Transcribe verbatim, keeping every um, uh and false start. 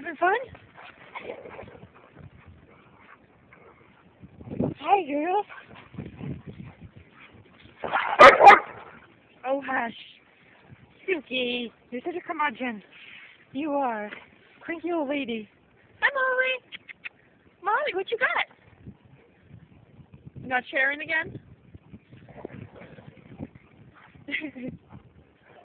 having fun? Hi, girl. Oh, hush. Suki, you're such a curmudgeon. You are. Cranky old lady. Hi, Molly. Molly, what you got? Not sharing again?